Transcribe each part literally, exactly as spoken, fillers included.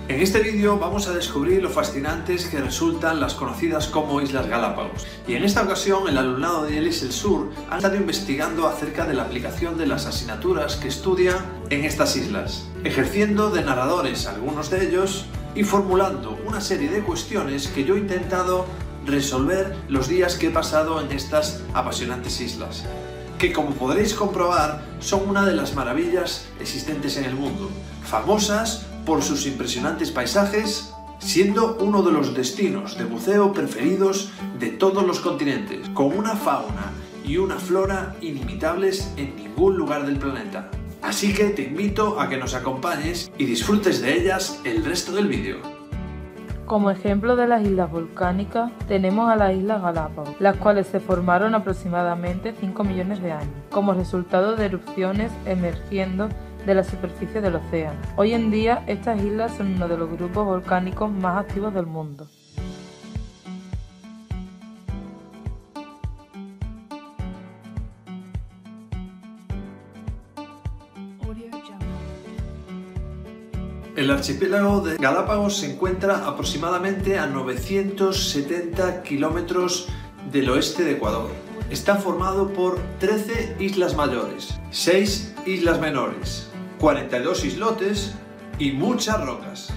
En este vídeo vamos a descubrir lo fascinantes que resultan las conocidas como Islas Galápagos. Y en esta ocasión el alumnado de I E L I S El Sur ha estado investigando acerca de la aplicación de las asignaturas que estudia en estas islas, ejerciendo de narradores algunos de ellos y formulando una serie de cuestiones que yo he intentado resolver los días que he pasado en estas apasionantes islas, que como podréis comprobar son una de las maravillas existentes en el mundo, famosas por sus impresionantes paisajes, siendo uno de los destinos de buceo preferidos de todos los continentes, con una fauna y una flora inimitables en ningún lugar del planeta. Así que te invito a que nos acompañes y disfrutes de ellas el resto del vídeo. Como ejemplo de las islas volcánicas tenemos a las Islas Galápagos, las cuales se formaron aproximadamente cinco millones de años, como resultado de erupciones emergiendo de la superficie del océano. Hoy en día estas islas son uno de los grupos volcánicos más activos del mundo. El archipiélago de Galápagos se encuentra aproximadamente a novecientos setenta kilómetros del oeste de Ecuador. Está formado por trece islas mayores, seis islas menores, cuarenta y dos islotes y muchas rocas.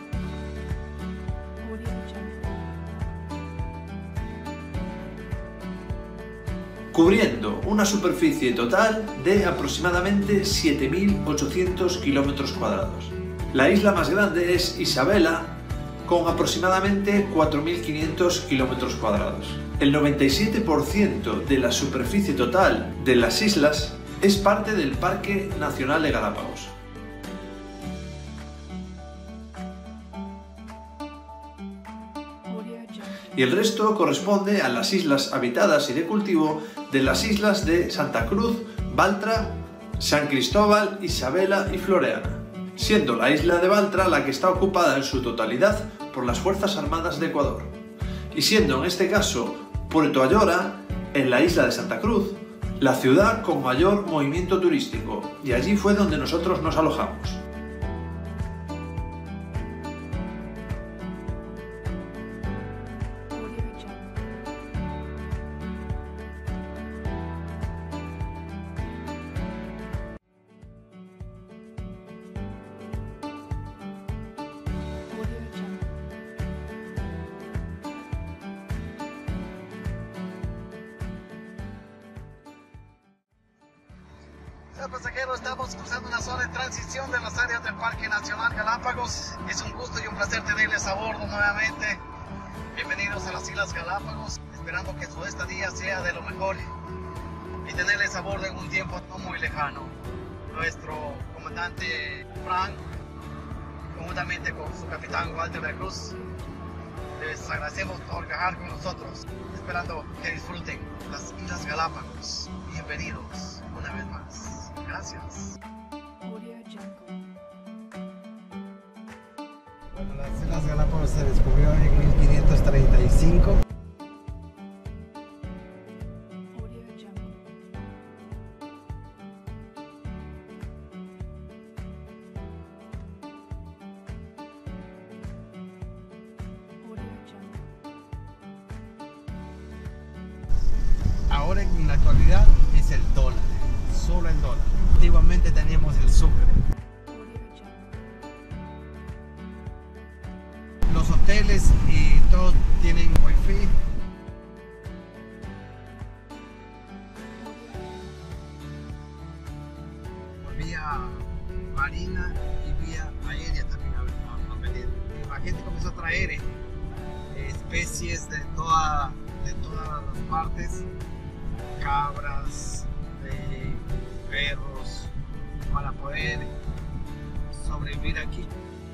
Cubriendo una superficie total de aproximadamente siete mil ochocientos kilómetros cuadrados. La isla más grande es Isabela, con aproximadamente cuatro mil quinientos kilómetros cuadrados. El noventa y siete por ciento de la superficie total de las islas es parte del Parque Nacional de Galápagos. Y el resto corresponde a las islas habitadas y de cultivo de las islas de Santa Cruz, Baltra, San Cristóbal, Isabela y Floreana, siendo la isla de Baltra la que está ocupada en su totalidad por las Fuerzas Armadas de Ecuador, y siendo en este caso Puerto Ayora, en la isla de Santa Cruz, la ciudad con mayor movimiento turístico, y allí fue donde nosotros nos alojamos. Pasajeros, estamos cruzando una zona de transición de las áreas del Parque Nacional Galápagos. Es un gusto y un placer tenerles a bordo nuevamente. Bienvenidos a las Islas Galápagos, esperando que su estadía sea de lo mejor y tenerles a bordo en un tiempo no muy lejano. Nuestro comandante Frank, conjuntamente con su capitán Walter de la Cruz, les agradecemos por viajar con nosotros, esperando que disfruten las Islas Galápagos. Bienvenidos una vez más. Gracias. Bueno, las Islas Galápagos se descubrió en mil quinientos treinta y cinco. Ahora en la actualidad es el dólar. Solo el dólar. Antiguamente teníamos el sucre. Los hoteles y todos tienen wifi. Vía marina y vía aérea también a venir. La gente comenzó a traer especies de, toda, de todas las partes, cabras, de perros, para poder sobrevivir aquí.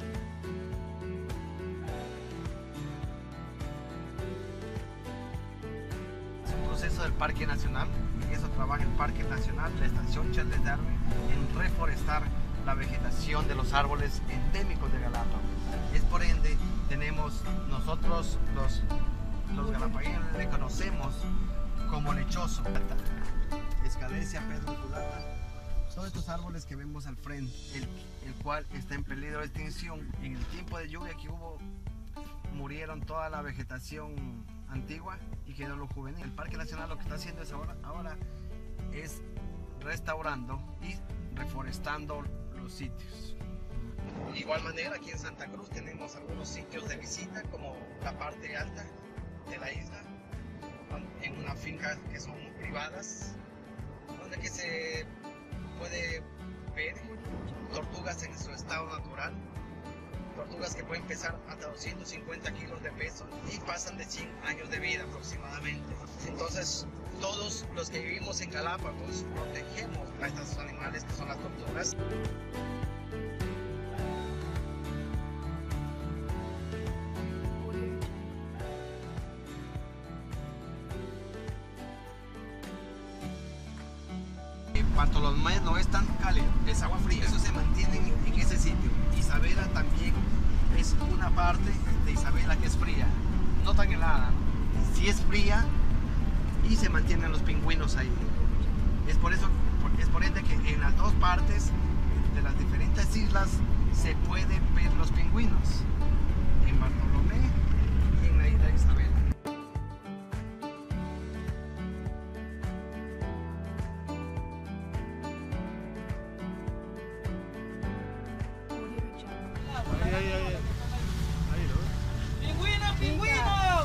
Es un proceso del Parque Nacional, y eso trabaja el Parque Nacional, la Estación Charles Darwin, en reforestar la vegetación de los árboles endémicos de Galápagos. Es por ende, tenemos nosotros los, los galapagueños le conocemos como lechoso, Escalesia pedunculata, Todos estos árboles que vemos al frente, el, el cual está en peligro de extinción, en el tiempo de lluvia que hubo, murieron toda la vegetación antigua y quedó lo juvenil. El Parque Nacional lo que está haciendo es ahora, ahora es restaurando y reforestando los sitios. De igual manera, aquí en Santa Cruz tenemos algunos sitios de visita, como la parte alta de la isla, en una finca que son privadas, donde que se puede ver tortugas en su estado natural, tortugas que pueden pesar hasta doscientos cincuenta kilos de peso y pasan de cien años de vida aproximadamente. Entonces, todos los que vivimos en Galápagos protegemos a estos animales que son las tortugas. Cuanto los mares no es tan cálido, es agua fría, eso se mantiene en ese sitio. Isabela también es una parte de Isabela que es fría, no tan helada, sí es fría y se mantienen los pingüinos ahí. Es por eso, es por ende que en las dos partes de las diferentes islas se pueden ver los pingüinos, en Bartolomé y en la isla de Isabela. Ahí, ahí, ahí. Ahí, ¿no? ¡Pingüino, pingüino!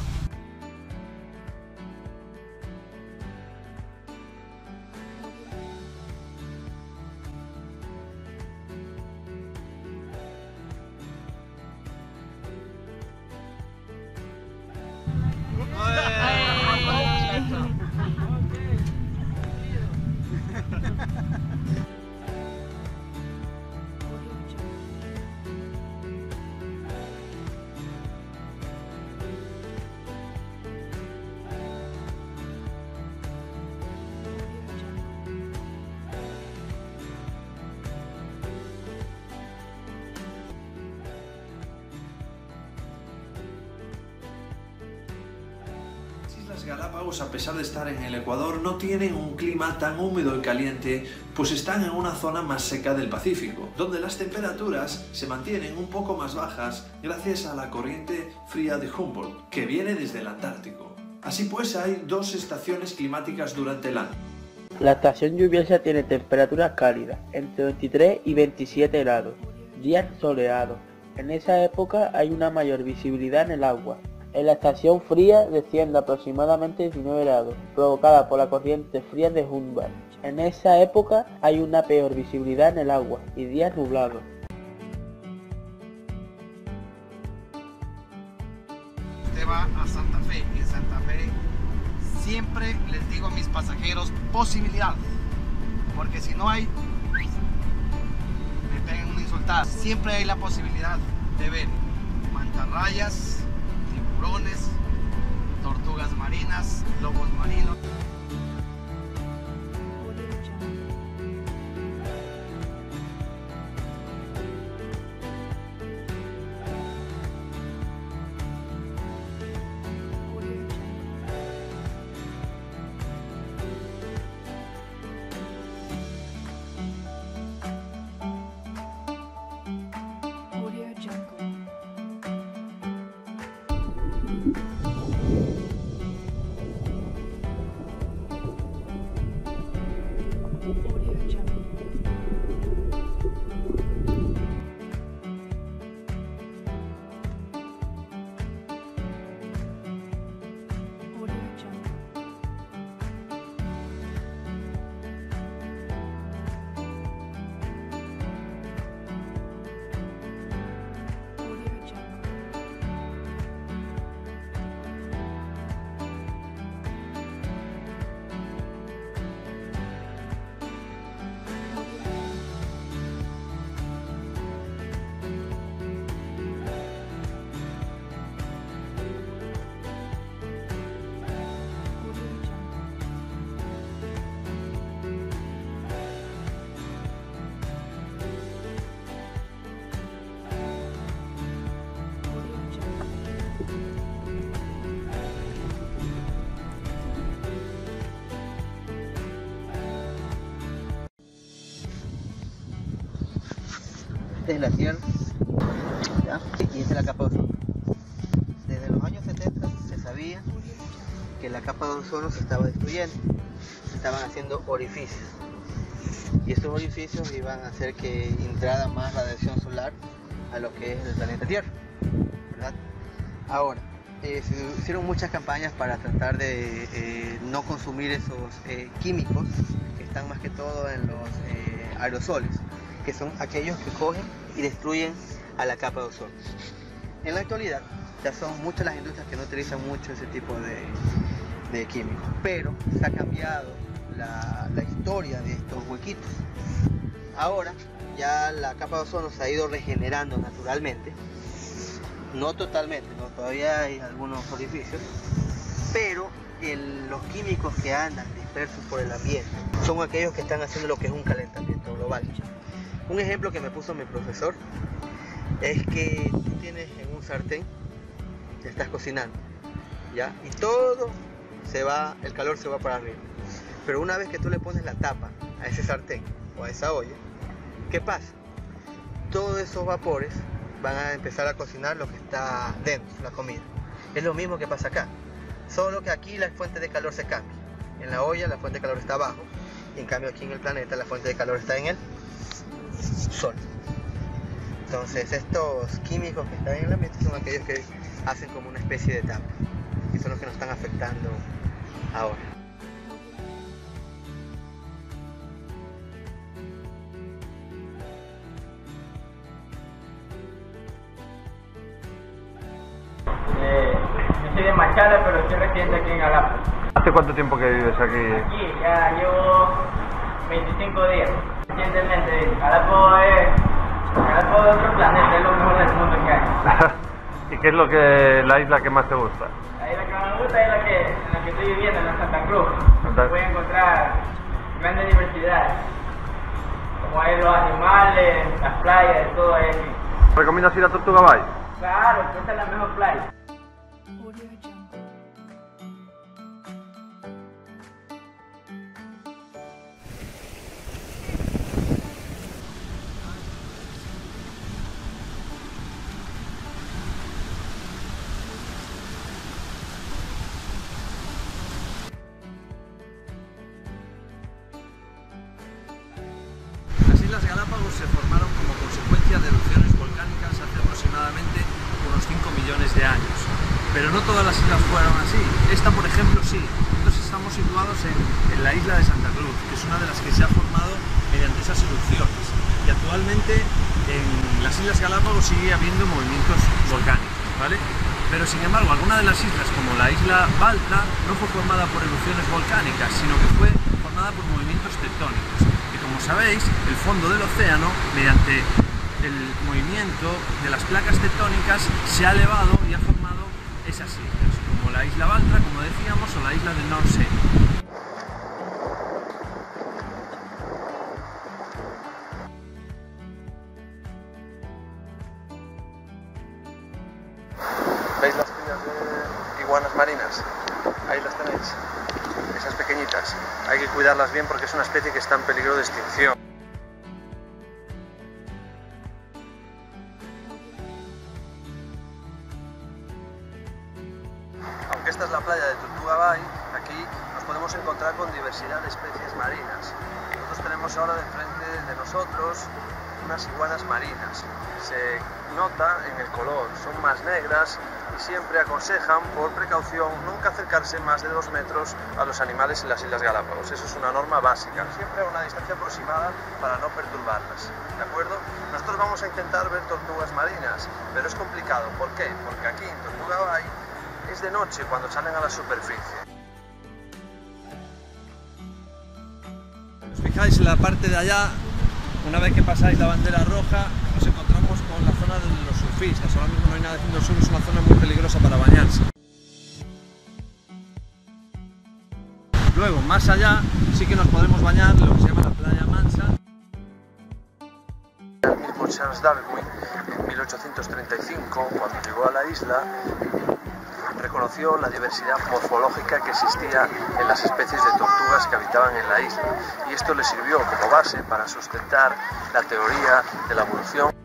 Las Galápagos, a pesar de estar en el Ecuador, no tienen un clima tan húmedo y caliente, pues están en una zona más seca del Pacífico, donde las temperaturas se mantienen un poco más bajas gracias a la corriente fría de Humboldt, que viene desde el Antártico. Así pues, hay dos estaciones climáticas durante el año. La estación lluviosa tiene temperaturas cálidas, entre veintitrés y veintisiete grados, días soleados. En esa época hay una mayor visibilidad en el agua. En la estación fría desciende aproximadamente diecinueve grados, provocada por la corriente fría de Humboldt. En esa época hay una peor visibilidad en el agua y días nublados. Usted va a Santa Fe, y en Santa Fe siempre les digo a mis pasajeros posibilidad, porque si no hay, me pegan una insultada. Siempre hay la posibilidad de ver mantarrayas, tiburones, tortugas marinas, lobos marinos. Esta es la Tierra, ¿ya? Y esta es la capa de ozono. Desde los años setenta se sabía que la capa de ozono se estaba destruyendo, se estaban haciendo orificios. Y estos orificios iban a hacer que entrara más radiación solar a lo que es el planeta Tierra, ¿verdad? Ahora, eh, se hicieron muchas campañas para tratar de eh, no consumir esos eh, químicos que están más que todo en los eh, aerosoles, que son aquellos que cogen y destruyen a la capa de ozono. En la actualidad ya son muchas las industrias que no utilizan mucho ese tipo de, de químicos, pero se ha cambiado la, la historia de estos huequitos. Ahora ya la capa de ozono se ha ido regenerando naturalmente, no totalmente, ¿no? Todavía hay algunos orificios, pero el, los químicos que andan dispersos por el ambiente son aquellos que están haciendo lo que es un calentamiento global. Un ejemplo que me puso mi profesor es que tú tienes en un sartén, te estás cocinando, ¿ya? Y todo se va, el calor se va para arriba. Pero una vez que tú le pones la tapa a ese sartén o a esa olla, ¿qué pasa? Todos esos vapores van a empezar a cocinar lo que está dentro, la comida. Es lo mismo que pasa acá, solo que aquí la fuente de calor se cambia. En la olla la fuente de calor está abajo, y en cambio aquí en el planeta la fuente de calor está en el sol. Entonces estos químicos que están en el ambiente son aquellos que hacen como una especie de tapa, y son los que nos están afectando ahora. Yo soy de Machala, pero estoy residente aquí en Galápagos. ¿Hace cuánto tiempo que vives aquí? Aquí ya llevo veinticinco días. Recientemente, Galápagos es, Galápagos es otro planeta, es lo mejor del mundo que hay. ¿Y qué es lo que la isla que más te gusta? La isla que más me gusta es la que, en la que estoy viviendo, en la Santa Cruz. Santa... Voy a encontrar grandes diversidades, como hay los animales, las playas, todo ahí aquí. ¿Recomiendas ir a Tortuga Bay? Claro, esta es la mejor playa. Las Islas Galápagos se formaron como consecuencia de erupciones volcánicas hace aproximadamente unos cinco millones de años. Pero no todas las islas fueron así. Esta, por ejemplo, sí. Nosotros estamos situados en, en la isla de Santa Cruz, que es una de las que se ha formado mediante esas erupciones. Y actualmente en las Islas Galápagos sigue habiendo movimientos volcánicos, ¿vale? Pero sin embargo, alguna de las islas, como la isla Balta, no fue formada por erupciones volcánicas, sino que fue formada por movimientos tectónicos. Y como sabéis, el fondo del océano, mediante el movimiento de las placas tectónicas, se ha elevado y ha formado esas islas, como la isla Balta, como decíamos, o la isla de Norsay. ¿Veis las crías de iguanas marinas? Ahí las tenéis, esas pequeñitas. Hay que cuidarlas bien porque es una especie que está en peligro de extinción. Aunque esta es la playa de Tortuga Bay, aquí nos podemos encontrar con diversidad de especies marinas. Nosotros tenemos ahora de frente de nosotros unas iguanas marinas. Se nota en el color, son más negras y siempre aconsejan, por precaución, nunca acercarse más de dos metros a los animales en las Islas Galápagos. Eso es una norma básica, siempre a una distancia aproximada para no perturbarlas, ¿de acuerdo? Nosotros vamos a intentar ver tortugas marinas, pero es complicado. ¿Por qué? Porque aquí en Tortuga Bay es de noche cuando salen a la superficie. Os fijáis en la parte de allá, una vez que pasáis la bandera roja, nos encontramos con la zona de los surfistas. Ahora mismo no hay nada haciendo surf, es una zona muy peligrosa para bañarse. Luego, más allá, sí que nos podremos bañar en lo que se llama la playa Mansa. Por Charles Darwin, en mil ochocientos treinta y cinco, cuando llegó a la isla, reconoció la diversidad morfológica que existía en las especies de tortugas que habitaban en la isla, y esto le sirvió como base para sustentar la teoría de la evolución.